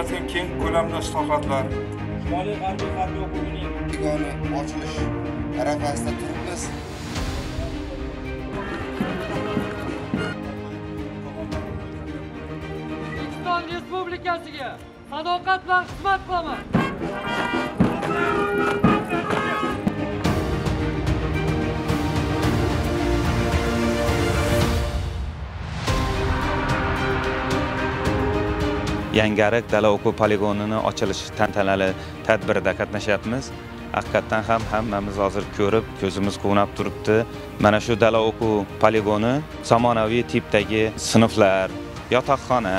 qilinayotgan keng ko'lamli islohotlar, Shimoliy harbiy okrugining yagona ochilish arafasida turibmiz. O'zbekiston Respublikasiga sadoqat bilan xizmat qilaman. Yangarik dala o'quv poligonining ochilish tantanali tadbirida qatnashyapmiz. Haqiqatan ham hammamiz hozir ko'rib, ko'zimiz quvnab turibdi. Mana shu dala o'quv poligoni zamonaviy tipdagi sinflar, yotoqxona,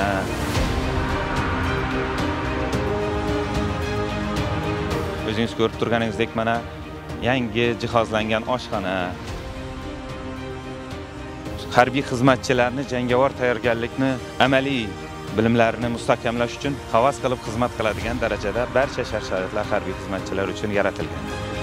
o'zingiz ko'rib turganingizdek mana yangi jihozlangan oshxona, harbiy xizmatchilarni jangovar tayyorgarlikni amaliy bilimlarini mustahkamlash uchun havas qilib xizmat qiladigan darajada barcha shart-sharoitlar harbiy xizmatchilar uchun yaratilgan.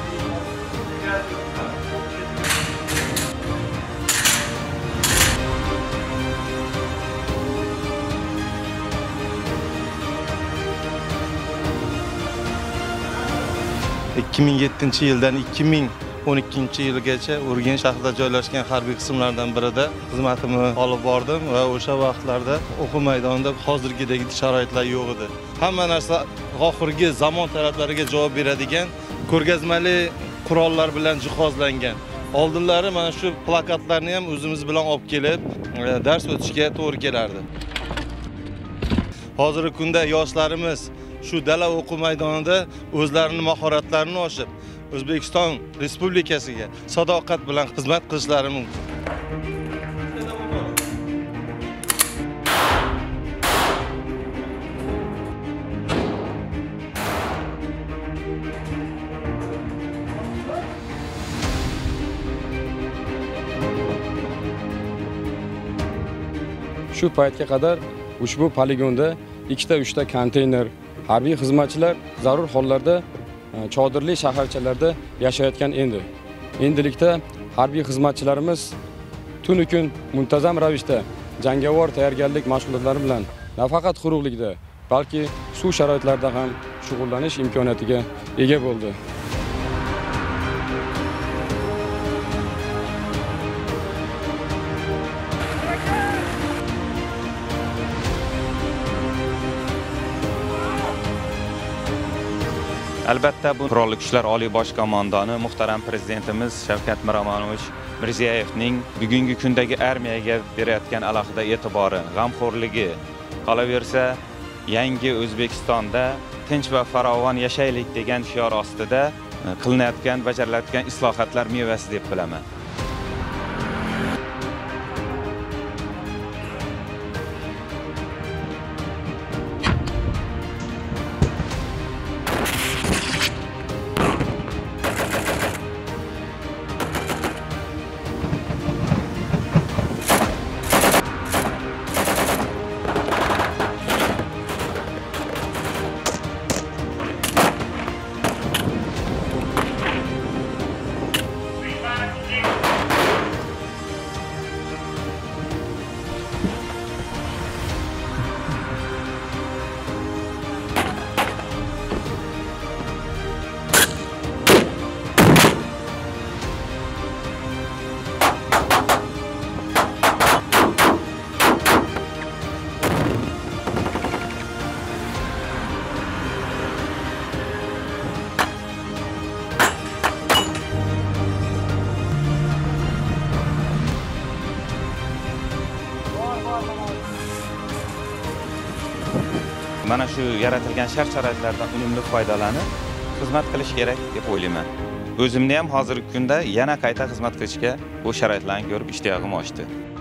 ...2007 yildan 2012 yilgacha Urganch shahrida joylashgan harbiy qismlardan birida xizmatimni olib bordim va o'sha vaqtlarda o'quv maydonida hozirgidek sharoitlar yo'q edi. Hamma narsa oxirgi zamon talablariga javob beradigan ko'rgazmali qurollar bilan jihozlangan. Oldinlari mana shu plakatlarni ham o'zimiz bilan olib kelib dars o'tishga to'g'ri kelardi. Hozirgi kunda yoshlarimiz shu dala o'quv maydonida o'zlarining mahoratlarini oshib, O'zbekiston Respublikasiga sadoqat bilan xizmat qilishlari mumkin. Shu paytga qadar ushbu poligonda 2-3 ta konteyner, harbiy xizmatchilar zarur hollarda chodirli shaharchalarda yashayotgan endi. Endilikda harbiy xizmatchilarimiz tunu kun muntazam ravishda jangovar tayyorgarlik mashg'ulotlari bilan nafaqat quruqlikda, balki suv sharoitlarida ham shug'ullanish imkoniyatiga ega bo'ldi. Albatta bu Qurolli Kuchlar Oliy bosh qo'mondoni muhtaram prezidentimiz Shavkat Miromonovich Mirziyoyevning bugungi kundagi armiyaga berayotgan alohida e'tibori, g'amxo'rligi, qolaversa yangi O'zbekistonda tinch va farovon yashaylik degan shior ostida qilinayotgan, bajarilayotgan islohotlar mevasi deb bilaman. Mana shu yaratilgan shart-sharoitlardan unumli foydalanib xizmat qilish kerak deb o'ylayman. O'zimni ham hozirgi kunda yana qayta xizmat qilishga bu sharoitlarni ko'rib ishtiyoqim oshdi.